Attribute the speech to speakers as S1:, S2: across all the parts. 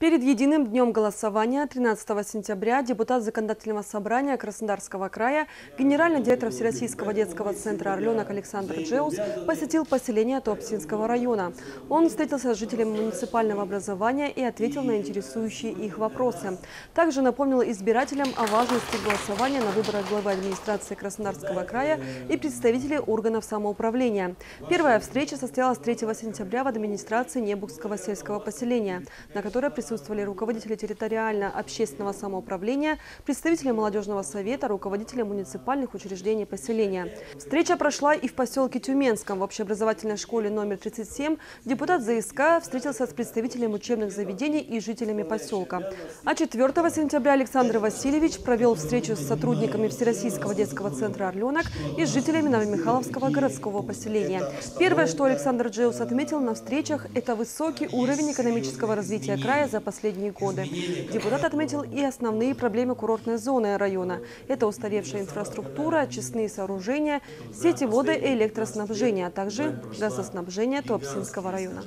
S1: Перед единым днем голосования 13 сентября депутат Законодательного собрания Краснодарского края, генеральный директор Всероссийского детского центра «Орленок» Александр Джеус посетил поселение Туапсинского района. Он встретился с жителями муниципального образования и ответил на интересующие их вопросы. Также напомнил избирателям о важности голосования на выборах главы администрации Краснодарского края и представителей органов самоуправления. Первая встреча состоялась 3 сентября в администрации Небукского сельского поселения, на которой присутствовали руководители территориально-общественного самоуправления, представители молодежного совета, руководители муниципальных учреждений поселения. Встреча прошла и в поселке Тюменском. В общеобразовательной школе номер 37 депутат ЗСК встретился с представителями учебных заведений и жителями поселка. А 4 сентября Александр Васильевич провел встречу с сотрудниками Всероссийского детского центра «Орленок» и с жителями Новомихайловского городского поселения. Первое, что Александр Джеус отметил на встречах, это высокий уровень экономического развития края за последние годы. Депутат отметил и основные проблемы курортной зоны района. Это устаревшая инфраструктура, очистные сооружения, сети воды и электроснабжения, а также газоснабжение Туапсинского района.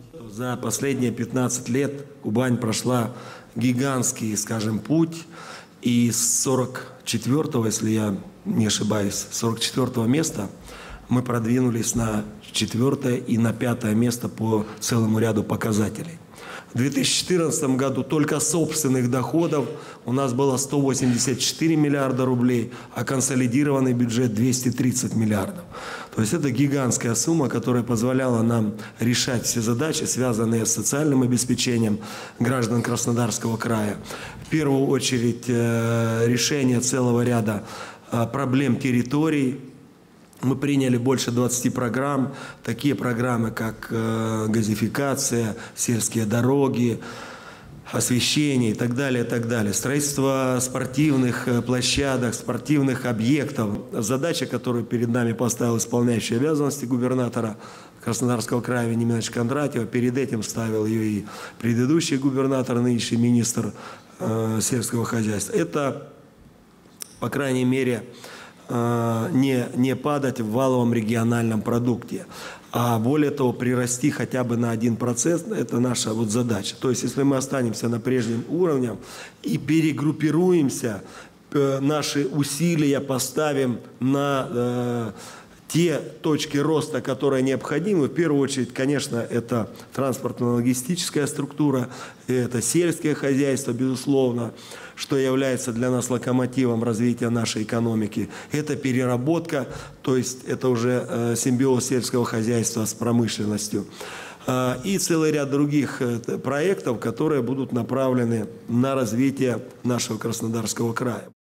S2: За последние 15 лет Кубань прошла гигантский, скажем, путь. И с 44-го, если я не ошибаюсь, 44-го места мы продвинулись на 4-е и на 5-е место по целому ряду показателей. В 2014 году только собственных доходов у нас было 184 миллиарда рублей, а консолидированный бюджет 230 миллиардов. То есть это гигантская сумма, которая позволяла нам решать все задачи, связанные с социальным обеспечением граждан Краснодарского края. В первую очередь решение целого ряда проблем территорий. Мы приняли больше 20 программ, такие программы, как газификация, сельские дороги, освещение и так далее, и так далее. Строительство спортивных площадок, спортивных объектов. Задача, которую перед нами поставил исполняющий обязанности губернатора Краснодарского края Вениаминович Кондратьев. Перед этим ставил ее и предыдущий губернатор, нынешний министр сельского хозяйства. Это, по крайней мере, не падать в валовом региональном продукте, а более того, прирасти хотя бы на 1%, это наша задача. То есть, если мы останемся на прежнем уровне и перегруппируемся, наши усилия поставим на те точки роста, которые необходимы, в первую очередь, конечно, это транспортно-логистическая структура, это сельское хозяйство, безусловно, что является для нас локомотивом развития нашей экономики. Это переработка, то есть это уже симбиоз сельского хозяйства с промышленностью. И целый ряд других проектов, которые будут направлены на развитие нашего Краснодарского края.